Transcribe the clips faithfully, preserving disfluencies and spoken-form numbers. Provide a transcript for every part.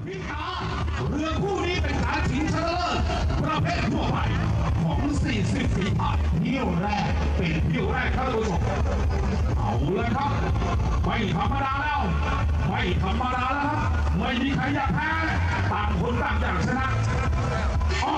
พิธาเรือคู่นี้เป็นการชิงชนะเลิศประเภททั่วไปของสี่สิบฝีพายเที่ยวแรกเป็นเที่ยวแรกครับทุกท่านเอาเลยครับไม่ธรรมดาแล้วไม่ธรรมดาแล้วครับไม่มีใครอยากแพ้ต่างคนต่างอยากชนะอ๋อ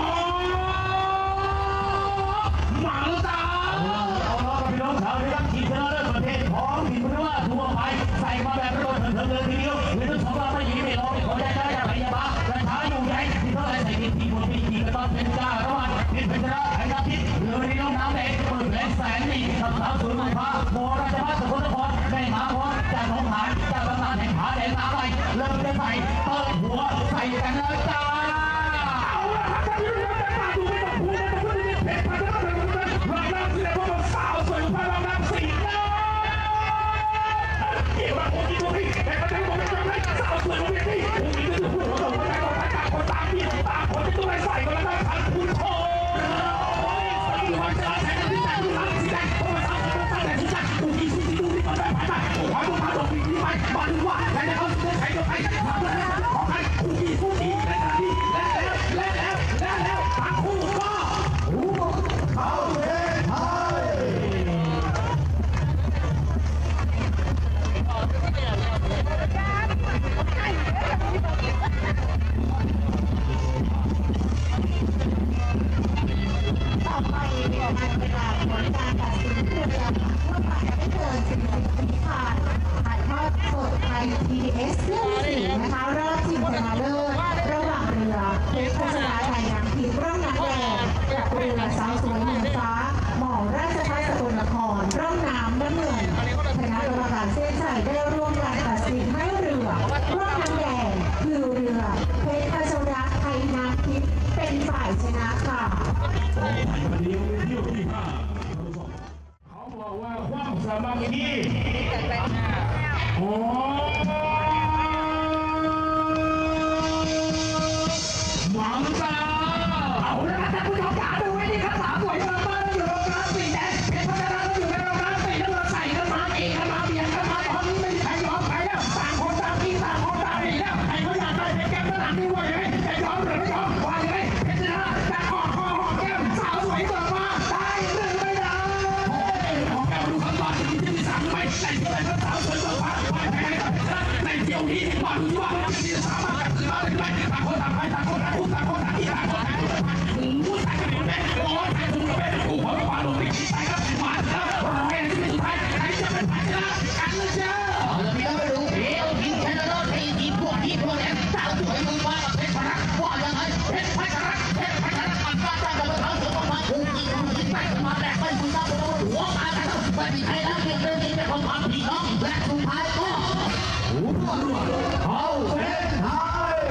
มาแล้วจ้าเอาล้อกับพี่น้องชาวเรือขี่ชนะเลิศประเทศของถิ่นพม่าทั่วไปใส่มาแบบกระโดดเถิดเลยทีเดียวหรือทั้งสองเราไม่หนีไม่รอไม่ขอได้ได้จากไหนมาราช้าอยู่ใหญ่ที่เท่าไรใส่กินทีบนปีกีก็ต้องเป็นก้าระหว่างเป็นเป็นชนะไอ้นาทิตเรือในน้องน้ำแดงเปิดแหลมแสนนี่ทำสาวสวยมันพาโมราชพัฒน์สกลนครได้หาพรจากหนองหานจากบางนาแห่งผาแดงน้ำไหลเริ่มจะใส่เปิดหัวใส่กันเลยจ้าเอาละครับท่านผู้ชมได้มาดูไม่ต้องพูดไม่ต้องพูดนี่เพชรพันธุ์เป็นคนเป็นรักน้ำเสียเพราะมันสาวสวยพลังน้ำสีน้ำเกี่ยวกับคนที่ตัวพี่แต่ก็ได้บอกไม่ได้สาวสวยคนนี้คนนี้จะพูดว่าคนไหนคนไหนต่างคนต่างพี่ต่างคนที่ตัวไหนใส่ก็แล้วกันคุณโค้ดสกิลมันจะใช้ในที่ใจดูหลังสีแดงเพราะมันสาวสวยคนแต่ที่ใจดูที่สุดที่ดูที่มันได้ผ่านไปโอ้ยมันพาลงปีนี้ไปมาดูว่าใครจะเข้าสู่ใครจะไปทำอะไรของใครคู่ดีคู่ดีในขณะที่และแล้วและแล้วและแล้วต่างคู่ก็เข้าเส้นชัต่อไปเนี่ยมันเป็นการผลการตัดสินเรือทั่วไปไม่เกินสิบนาทีค่ะถ่ายทอดสดไทย ที วี เอส เรื่องที่สี่นะคะรอบชิงชนะเลิศระหว่างเรือเพชรพัชราไทยน้ำทิพย์ร่องน้ำแดงกับเรือสาวสวยเมืองฟ้าหม่อราชพัฒน์สกลนครร่องน้ำน้ำเงินคณะกรรมการเส้นชัยได้ร่วมการตัดสินให้เรือร่องน้ำแดงคือเรือเพชรพัชราไทยน้ำทิพย์เป็นฝ่ายชนะค่ะวันนี้เที่ยวที่ห้าเขาบอกว่าความสามัคคีโอ้หวังตาเอาละท่านผู้ชมจ๋าดูไว้ดีครับสาวสวยเมืองบ้านอยู่โรงงานสีแดงเพชรพัชราอยู่ในโรงงานสีน้ำเงินใส่กันมาเองกันมาเบียดกันมาตอนนี้ไม่มีใครยอมใครแล้วต่างคนต่างกินต่างคนต่างหนีแล้วใครเขาอยากได้เพชรแก้มสนามนี้ว่าอย่างไรจะยอมหรือไม่ยอมว่าอย่างไรเพชรชนะจะขอคอหอมแก้มสาวสวยเบิกมาได้หรือไม่ได้โอ้ยหอมแก้มดูคำตอบที่ที่ที่สามไม่ในเท่าไหร่ก็สาวสวยเบิกมาไม่แพ้กับเพชรชนะในเที่ยวนี้ว่าดูว่าที่สามารถคือมาได้ไหมต่างคนต่างไปต่างคนต่างพูดต่างคนต่างที่ต่างคนต่างพูดต่างกันอยู่แม่โอ้ยใครถูกกับแม่ถูกเพราะว่าลงไปที่ใต้ครับมาแล้วใครที่สุดท้ายใครจะเป็นผู้ชนะกันเลยเจ้าเราไม่ต้องไปดูเที่ยวที่ชนะเลิศที่ที่พวกที่พวกนี้สาวสวยมือว่าเพชรพนักว่ายังไงเพชรพนักเพชรพนักอันว่าได้กับเขาเสือมาถูกยิงยิงไปมาแรกไปคุณต้องโดนหัวมาแล้วไม่มีใครรับเงินเดือนนี้เป็นของความพี่น้องและสุดท้ายก็เข้าเส้นชัย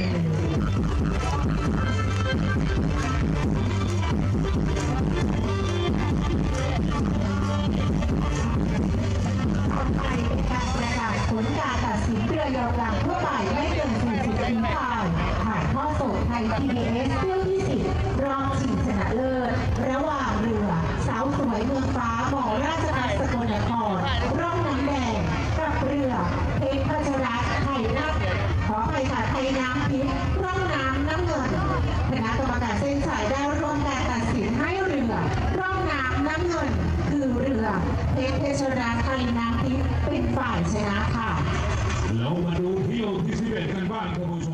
ผลการตัดสินเรือยาวกลางทั่วไปไม่เกินสี่สิบฝีพายถ่ายทอดสดไทย ที วี เอส เที่ยวที่สิบรอบชิงชนะเลิศระหว่างเรือสาวสวยเมืองฟ้าหม่อราชพัฒน์สกลนครร่องน้ำแดงกับเรือเพชรพัชราไทยน้ำขอไปค่ะไทยน้ำทิพย์ร่องน้ำน้ำเงินคณะกรรมการเส้นชัยได้ร่วมการตัดสินให้เรือร่องน้ำน้ำเงินคือเรือเพชรพัชราไทยน้ำทิพย์เป็นฝ่ายชนะค่ะแล้วมาดูเที่ยวที่สิบเอ็ดกันบ้างท่านผู้ชม